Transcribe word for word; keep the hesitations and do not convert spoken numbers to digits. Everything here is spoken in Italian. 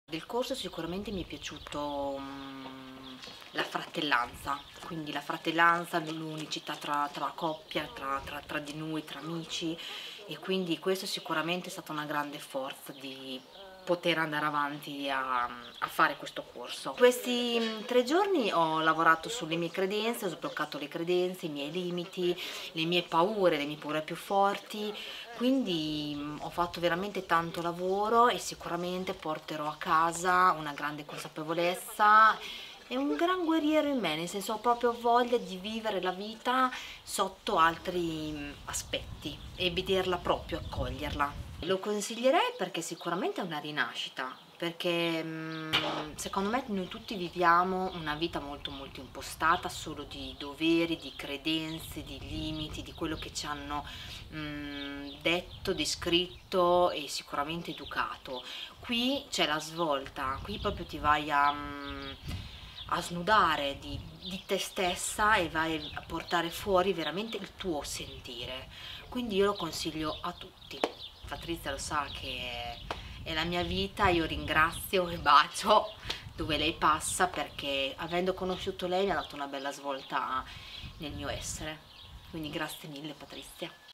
Del corso sicuramente mi è piaciuto mm, la fratellanza, quindi la fratellanza, l'unicità tra, tra la coppia, tra, tra, tra di noi, tra amici, e quindi questo sicuramente è stata una grande forza di poter andare avanti a, a fare questo corso. Questi mm, tre giorni ho lavorato sulle mie credenze, ho sbloccato le credenze, i miei limiti, le mie paure, le mie paure più forti, quindi mh, ho fatto veramente tanto lavoro e sicuramente porterò a casa una grande consapevolezza e un gran guerriero in me, nel senso ho proprio voglia di vivere la vita sotto altri mh, aspetti e vederla proprio, accoglierla. Lo consiglierei perché sicuramente è una rinascita, perché mh, secondo me noi tutti viviamo una vita molto molto impostata solo di doveri, di credenze, di limiti, di quello che ci hanno mh, detto, descritto e sicuramente educato. Qui c'è la svolta, qui proprio ti vai a, mh, a snudare di, di te stessa e vai a portare fuori veramente il tuo sentire. Quindi io lo consiglio a tutti. Patrizia lo sa che è la mia vita, io ringrazio e bacio dove lei passa perché avendo conosciuto lei mi ha dato una bella svolta nel mio essere. Quindi grazie mille Patrizia.